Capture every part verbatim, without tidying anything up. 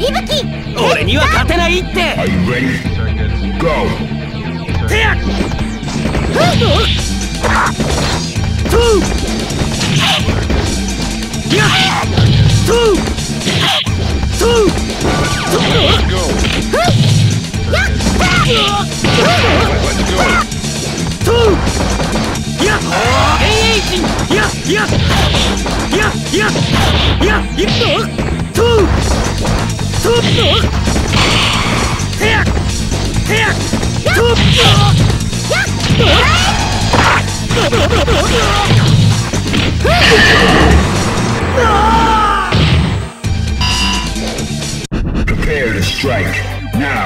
俺には勝てないって。 Are you ready? Go! Tekken! Two! Yeah! Two! Two! Let's go! Let's go! Two! Yeah! Eighteen! Yeah! Yeah! Yeah! Yeah! Yeah! Yeah! Two! Two! Tekken! Tekken! Two! Prepare to strike, now!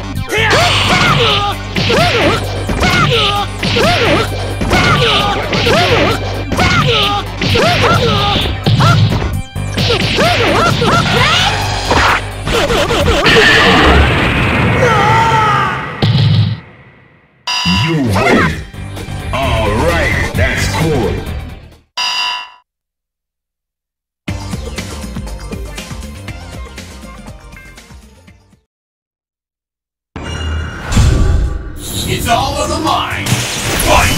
You win! Alright, that's cool! It's all on the line! Fight!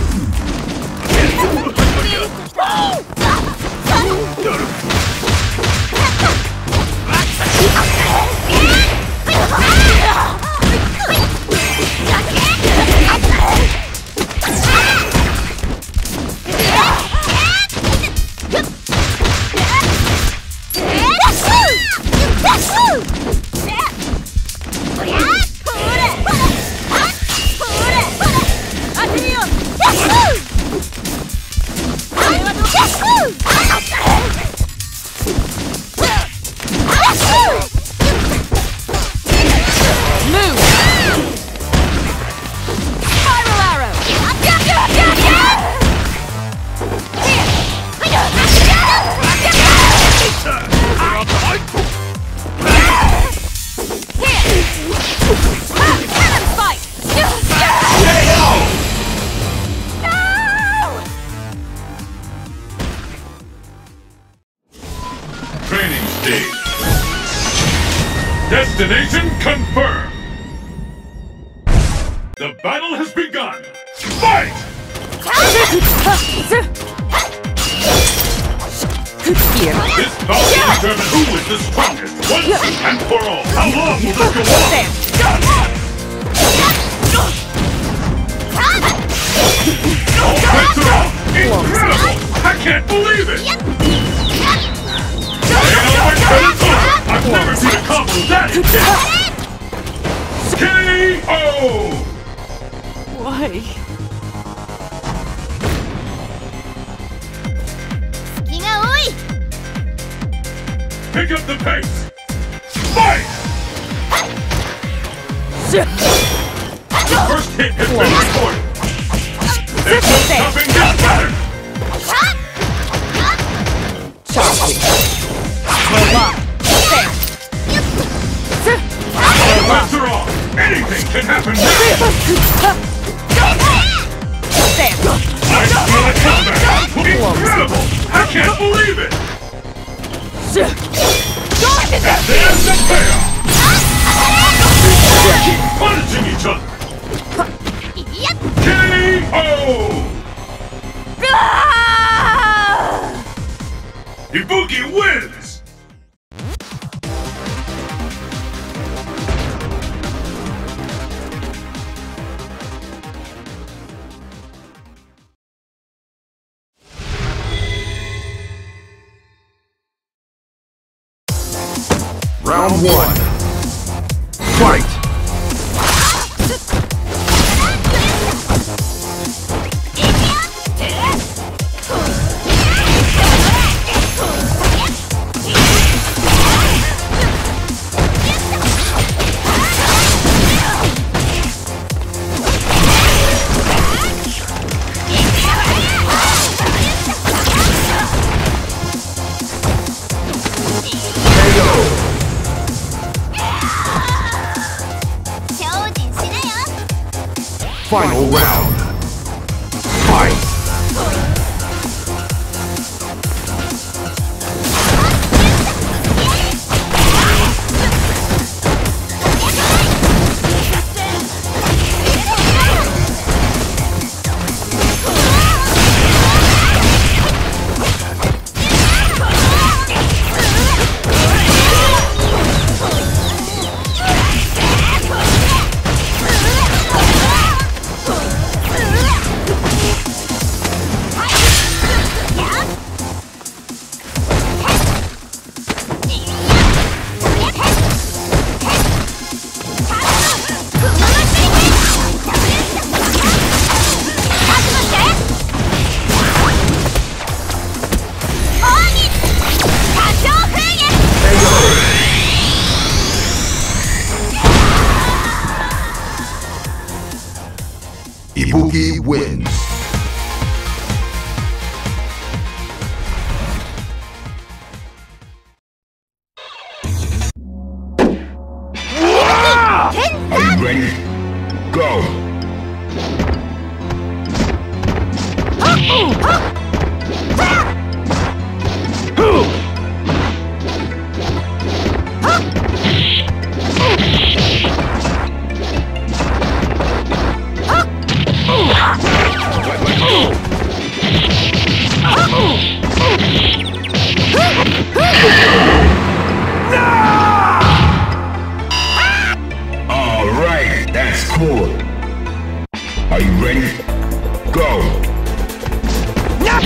Training stage. Destination confirmed. The battle has begun. Fight! This bout will determine who is the strongest once and for all. How long will this go on? All bets are off! Incredible! I can't believe it! I've never seen a combo that intense! K O! Why? Pick up the pace! Fight! The first hit has been recorded! There's no stopping this pattern! Bets are off! Anything can happen now! I feel a comeback! Incredible! I can't believe it! And there's the payoff! They keep punishing each other! K O! Ibuki wins! Round one. Fight! Final round. Fight! Ibuki wins. Are you ready? Go! Alright, that's cool. Are you ready? Go! Now!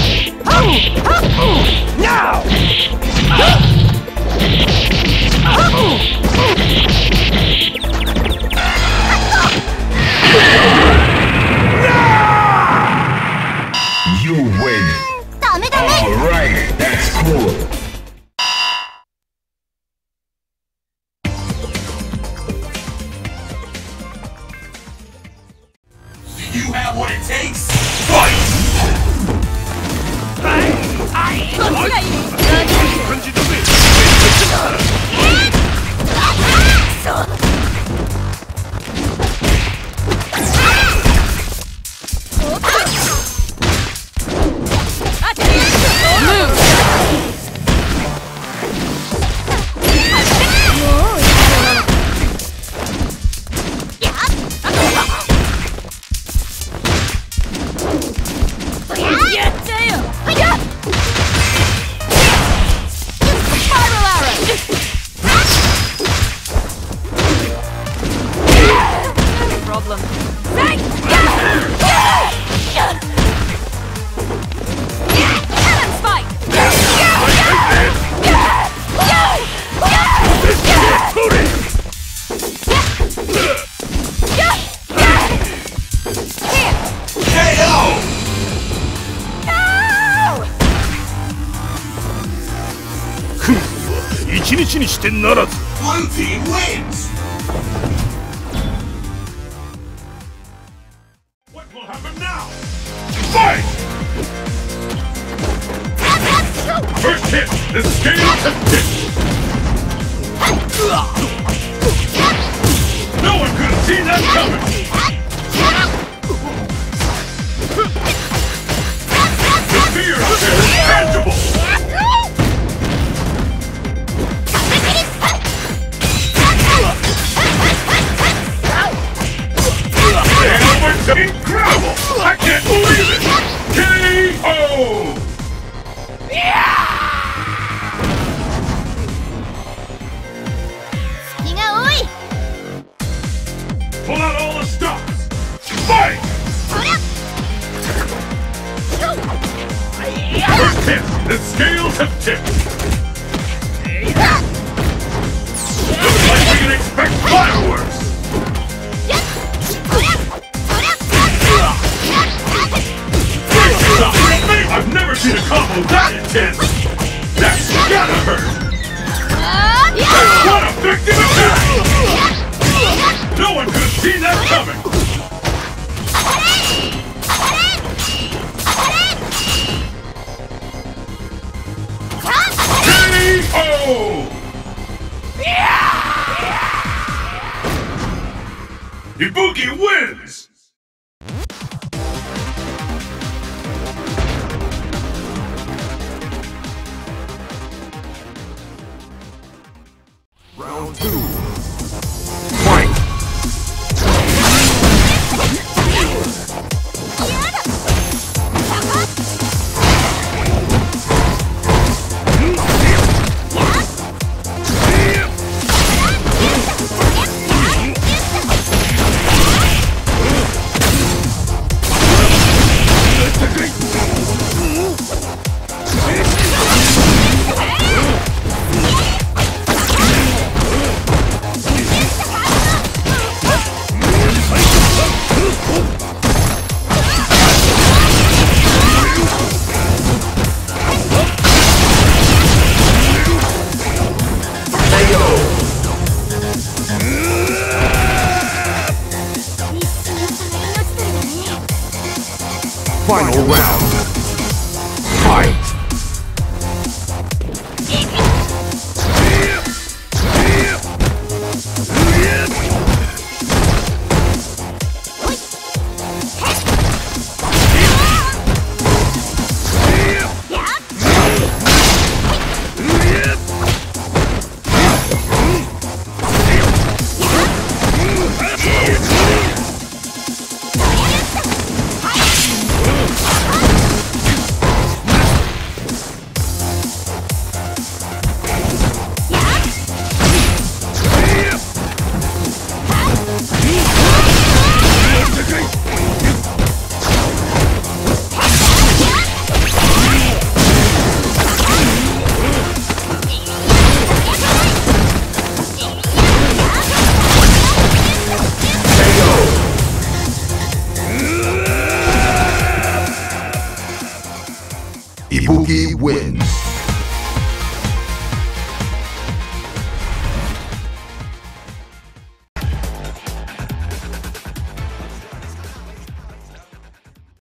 You win. Alright, that's cool. You have what it takes? Fight! Blue team wins! What will happen now? Fight! First hit! The scales have tipped! No one could have seen that coming! The fear out there is tangible! Incredible! I can't believe it! K O! Pull out all the stops! Fight! First hit! The scales have tipped! Looks like we can expect fireworks! I've never seen a combo that intense! That's gotta hurt! What effective attack! No one could have seen that coming! K O! Ibuki wins! Round two.